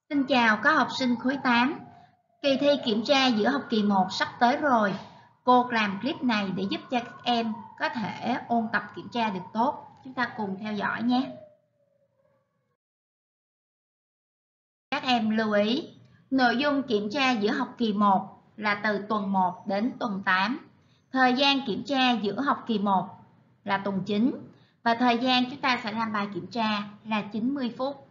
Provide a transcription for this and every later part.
Xin chào các học sinh khối 8. Kỳ thi kiểm tra giữa học kỳ 1 sắp tới rồi. Cô làm clip này để giúp cho các em có thể ôn tập kiểm tra được tốt. Chúng ta cùng theo dõi nhé. Các em lưu ý, nội dung kiểm tra giữa học kỳ 1 là từ tuần 1 đến tuần 8. Thời gian kiểm tra giữa học kỳ 1 là tuần 9 và thời gian chúng ta sẽ làm bài kiểm tra là 90 phút.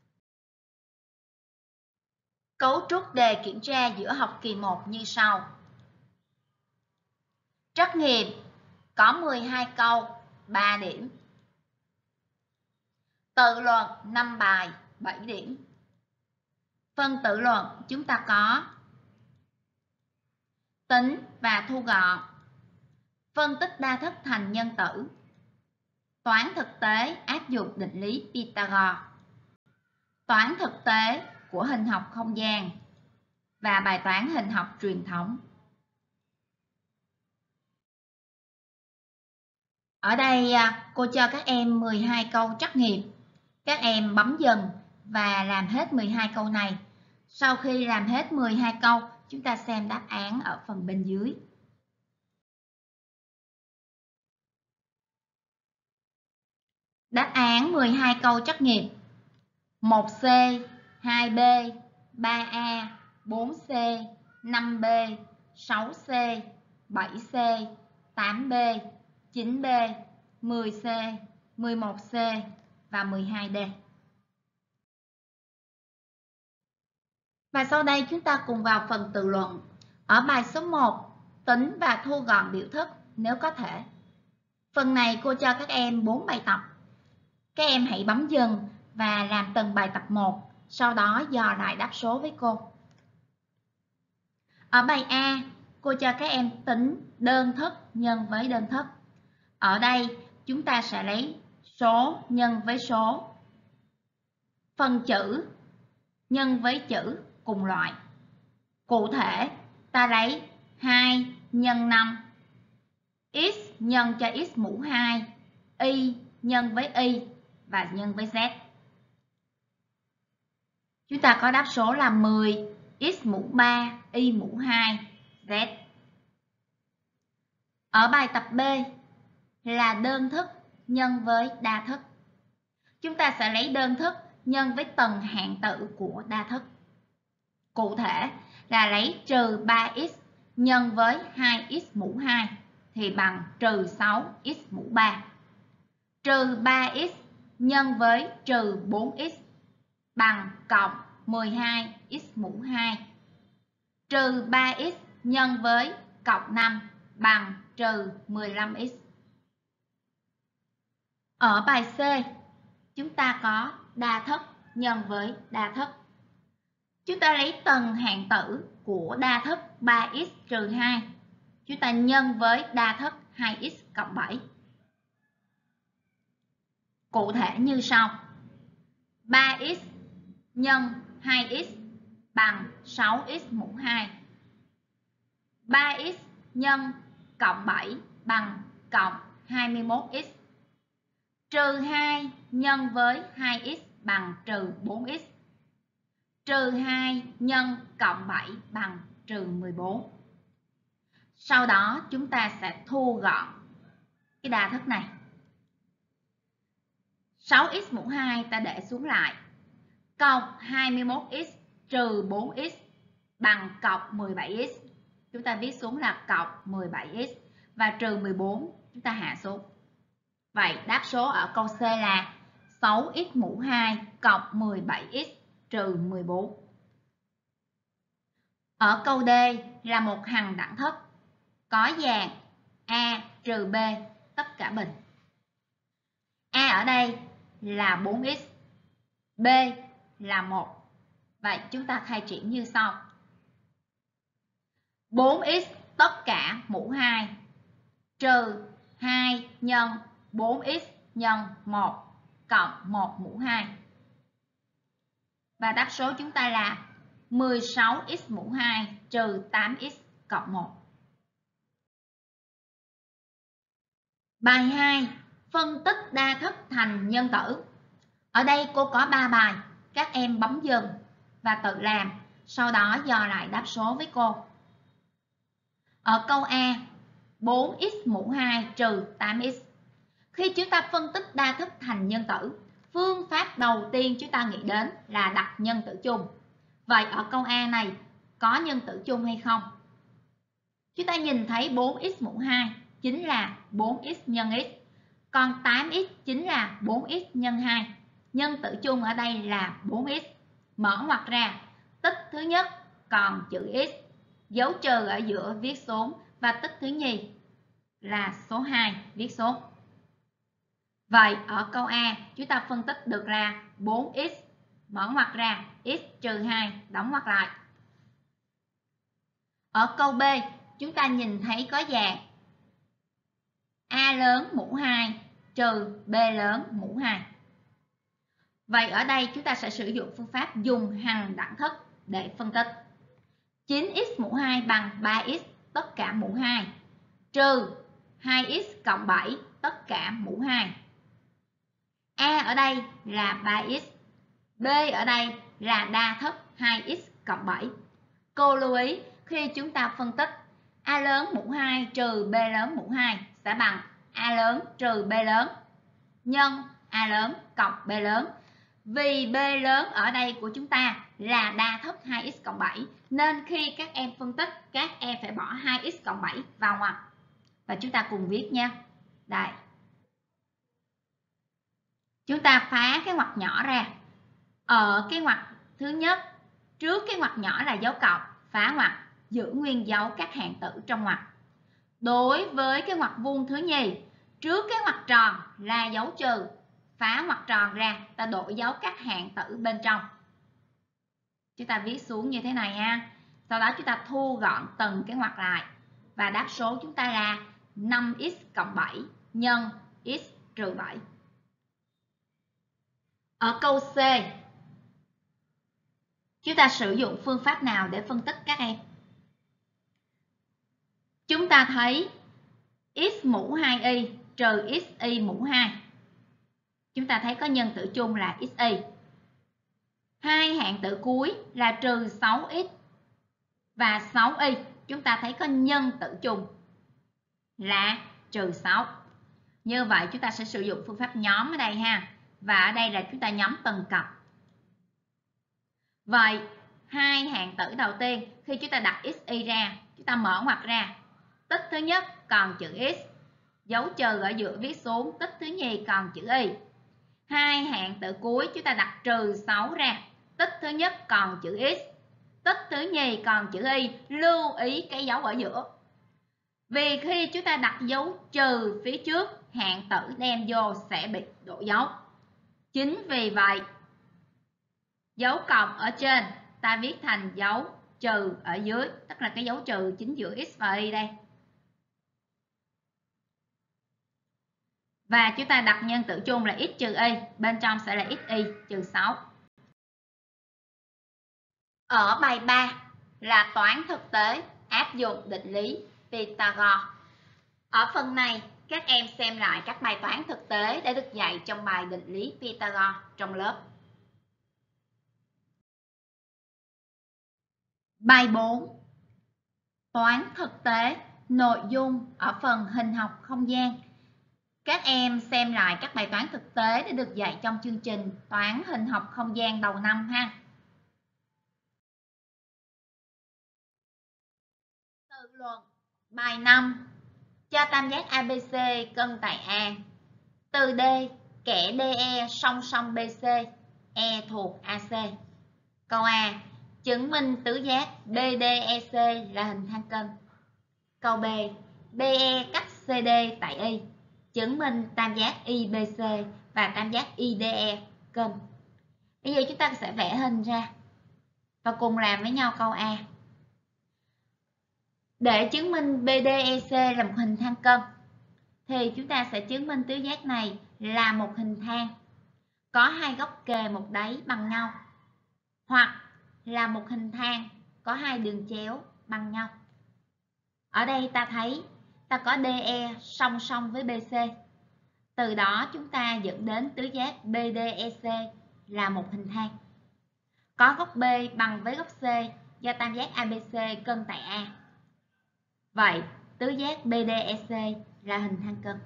Cấu trúc đề kiểm tra giữa học kỳ 1 như sau. Trắc nghiệm có 12 câu, 3 điểm. Tự luận 5 bài, 7 điểm. Phần tự luận chúng ta có tính và thu gọn, phân tích đa thức thành nhân tử, toán thực tế áp dụng định lý Pythagore, toán thực tế của hình học không gian và bài toán hình học truyền thống. Ở đây cô cho các em 12 câu trắc nghiệm. Các em bấm dần và làm hết 12 câu này. Sau khi làm hết 12 câu, chúng ta xem đáp án ở phần bên dưới. Đáp án 12 câu trắc nghiệm: 1C, 2B, 3A, 4C, 5B, 6C, 7C, 8B, 9B, 10C, 11C và 12D. Và sau đây chúng ta cùng vào phần tự luận. Ở bài số 1, tính và thu gọn biểu thức nếu có thể. Phần này cô cho các em 4 bài tập. Các em hãy bấm dừng và làm từng bài tập 1, sau đó dò lại đáp số với cô. Ở bài A, cô cho các em tính đơn thức nhân với đơn thức. Ở đây chúng ta sẽ lấy số nhân với số, phần chữ nhân với chữ cùng loại. Cụ thể, ta lấy 2 nhân 5, x nhân cho x mũ 2, y nhân với y và nhân với z. Chúng ta có đáp số là 10, x mũ 3, y mũ 2, z. Ở bài tập B là đơn thức nhân với đa thức. Chúng ta sẽ lấy đơn thức nhân với tầng hạng tử của đa thức. Cụ thể là lấy trừ 3x nhân với 2x mũ 2 thì bằng trừ 6x mũ 3. Trừ 3x nhân với trừ 4x bằng cộng 12x mũ 2. Trừ 3x nhân với cộng 5 bằng trừ 15x. Ở bài C, chúng ta có đa thức nhân với đa thức. Chúng ta lấy tầng hạng tử của đa thức 3x trừ 2. Chúng ta nhân với đa thức 2x cộng 7. Cụ thể như sau. 3x nhân 2x bằng 6x mũ 2. 3x nhân cộng 7 bằng cộng 21x. Trừ 2 nhân với 2x bằng trừ 4x. Trừ 2 nhân cộng 7 bằng trừ 14. Sau đó chúng ta sẽ thu gọn cái đa thức này. 6x mũ 2 ta để xuống lại. Cộng 21x trừ 4x bằng cộng 17x. Chúng ta viết xuống là cộng 17x và trừ 14 chúng ta hạ xuống. Vậy đáp số ở câu C là 6x mũ 2 cộng 17x trừ 14. Ở câu D là một hằng đẳng thức có dạng A trừ B tất cả bình. A ở đây là 4x, B là 1. Vậy chúng ta khai triển như sau. 4x tất cả mũ 2 trừ 2 nhân 4x nhân 1 cộng 1 mũ 2. Và đáp số chúng ta là 16x mũ 2 trừ 8x cộng 1. Bài 2. Phân tích đa thức thành nhân tử. Ở đây cô có 3 bài. Các em bấm dừng và tự làm, sau đó dò lại đáp số với cô. Ở câu A, 4x mũ 2 trừ 8x. Khi chúng ta phân tích đa thức thành nhân tử, phương pháp đầu tiên chúng ta nghĩ đến là đặt nhân tử chung. Vậy ở câu A này có nhân tử chung hay không? Chúng ta nhìn thấy 4x mũ 2 chính là 4x nhân x, còn 8x chính là 4x nhân 2. Nhân tử chung ở đây là 4x. Mở ngoặc ra, tích thứ nhất còn chữ x, dấu trừ ở giữa viết xuống, và tích thứ nhì là số 2 viết xuống. Vậy ở câu A chúng ta phân tích được là 4x, mở ngoặc ra, x trừ 2, đóng ngoặc lại. Ở câu B chúng ta nhìn thấy có dạng A lớn mũ 2 trừ B lớn mũ 2. Vậy ở đây chúng ta sẽ sử dụng phương pháp dùng hằng đẳng thức để phân tích. 9x mũ 2 bằng 3x tất cả mũ 2 trừ 2x cộng 7 tất cả mũ 2. A ở đây là 3x, B ở đây là đa thức 2x cộng 7. Cô lưu ý khi chúng ta phân tích A lớn mũ 2 trừ B lớn mũ 2 sẽ bằng A lớn trừ B lớn nhân A lớn cộng B lớn. Vì B lớn ở đây của chúng ta là đa thức 2x cộng 7 nên khi các em phân tích, các em phải bỏ 2x cộng 7 vào ngoặc. Và chúng ta cùng viết nha. Đây. Chúng ta phá cái ngoặc nhỏ ra. Ở cái ngoặc thứ nhất, trước cái ngoặc nhỏ là dấu cộng, phá ngoặc, giữ nguyên dấu các hạng tử trong ngoặc. Đối với cái ngoặc vuông thứ nhì, trước cái ngoặc tròn là dấu trừ, phá ngoặc tròn ra, ta đổi dấu các hạng tử bên trong. Chúng ta viết xuống như thế này ha. Sau đó chúng ta thu gọn từng cái ngoặc lại. Và đáp số chúng ta là 5x cộng 7 nhân x trừ 7. Ở câu C, chúng ta sử dụng phương pháp nào để phân tích các em? Chúng ta thấy x mũ 2y trừ xy mũ 2. Chúng ta thấy có nhân tử chung là xy. Hai hạng tử cuối là trừ 6x và 6y. Chúng ta thấy có nhân tử chung là trừ 6. Như vậy chúng ta sẽ sử dụng phương pháp nhóm ở đây ha. Và ở đây là chúng ta nhóm từng cặp. Vậy hai hạng tử đầu tiên, khi chúng ta đặt xy ra, chúng ta mở ngoặc ra, tích thứ nhất còn chữ x, dấu trừ ở giữa viết xuống, tích thứ nhì còn chữ y. Hai hạng tử cuối chúng ta đặt trừ 6 ra, tích thứ nhất còn chữ x, tích thứ nhì còn chữ y, lưu ý cái dấu ở giữa. Vì khi chúng ta đặt dấu trừ phía trước, hạng tử đem vô sẽ bị đổi dấu. Chính vì vậy, dấu cộng ở trên ta viết thành dấu trừ ở dưới, tức là cái dấu trừ chính giữa x và y đây. Và chúng ta đặt nhân tử chung là x trừ y, bên trong sẽ là xy trừ 6. Ở bài 3 là toán thực tế áp dụng định lý Pythagore. Ở phần này, các em xem lại các bài toán thực tế đã được dạy trong bài định lý Pythagore trong lớp. Bài 4. Toán thực tế, nội dung ở phần hình học không gian. Các em xem lại các bài toán thực tế đã được dạy trong chương trình toán hình học không gian đầu năm ha. Tự luận bài 5. Cho tam giác ABC cân tại A. Từ D, kẻ DE song song BC, E thuộc AC. Câu A. Chứng minh tứ giác BDEC là hình thang cân. Câu B. BE cắt CD tại Y. Chứng minh tam giác IBC và tam giác IDE cân. Bây giờ chúng ta sẽ vẽ hình ra và cùng làm với nhau câu A. Để chứng minh BDEC là một hình thang cân thì chúng ta sẽ chứng minh tứ giác này là một hình thang có hai góc kề một đáy bằng nhau, hoặc là một hình thang có hai đường chéo bằng nhau. Ở đây ta thấy ta có DE song song với BC. Từ đó chúng ta dẫn đến tứ giác BDEC là một hình thang. Có góc B bằng với góc C do tam giác ABC cân tại A. Vậy, tứ giác BDEC là hình thang cân.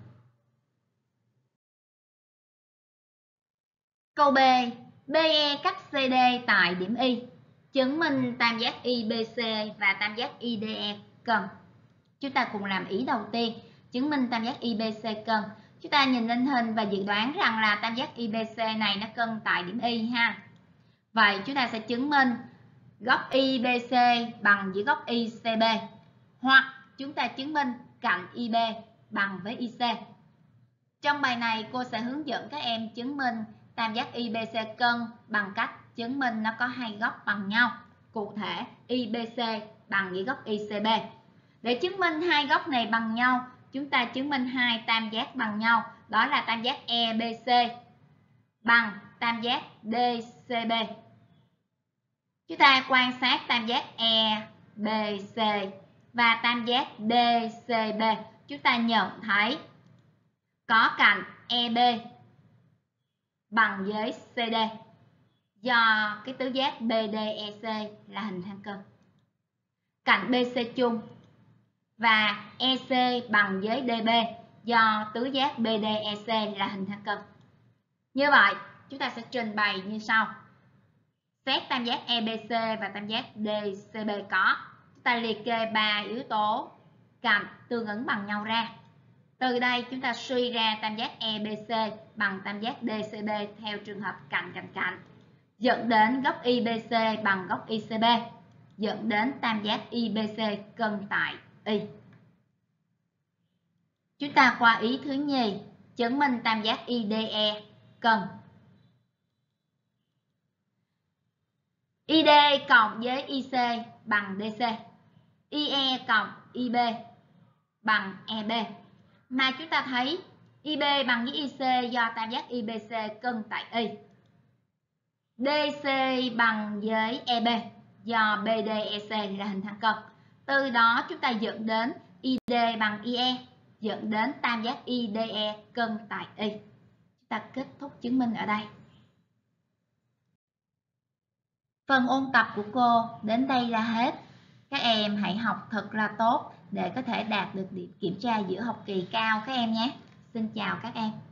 Câu B, BE cắt CD tại điểm Y. Chứng minh tam giác IBC và tam giác IDE cân. Chúng ta cùng làm ý đầu tiên, chứng minh tam giác IBC cân. Chúng ta nhìn lên hình và dự đoán rằng là tam giác IBC này nó cân tại điểm Y ha. Vậy chúng ta sẽ chứng minh góc IBC bằng với góc ICB. Hoặc chúng ta chứng minh cạnh IB bằng với IC. Trong bài này cô sẽ hướng dẫn các em chứng minh tam giác IBC cân bằng cách chứng minh nó có hai góc bằng nhau. Cụ thể IBC bằng với góc ICB. Để chứng minh hai góc này bằng nhau, chúng ta chứng minh hai tam giác bằng nhau, đó là tam giác EBC bằng tam giác DCB. Chúng ta quan sát tam giác EBC và tam giác DCB. Chúng ta nhận thấy có cạnh EB bằng với CD do cái tứ giác BDEC là hình thang cân. Cạnh BC chung và EC bằng với DB do tứ giác BDEC là hình thang cân. Như vậy, chúng ta sẽ trình bày như sau. Xét tam giác EBC và tam giác DCB có. Chúng ta liệt kê 3 yếu tố cạnh tương ứng bằng nhau ra. Từ đây chúng ta suy ra tam giác EBC bằng tam giác DCB theo trường hợp cạnh cạnh cạnh, dẫn đến góc IBC bằng góc ICB, dẫn đến tam giác IBC cân tại Y. Chúng ta qua ý thứ nhì, chứng minh tam giác IDE cân. ID cộng với IC bằng DC, IE cộng IB bằng EB. Mà chúng ta thấy IB bằng với IC do tam giác IBC cân tại Y. DC bằng với EB do BDEC là hình thang cân. Từ đó chúng ta dẫn đến ID bằng IE, dẫn đến tam giác IDE cân tại Y. Chúng ta kết thúc chứng minh ở đây. Phần ôn tập của cô đến đây là hết. Các em hãy học thật là tốt để có thể đạt được điểm kiểm tra giữa học kỳ cao các em nhé. Xin chào các em.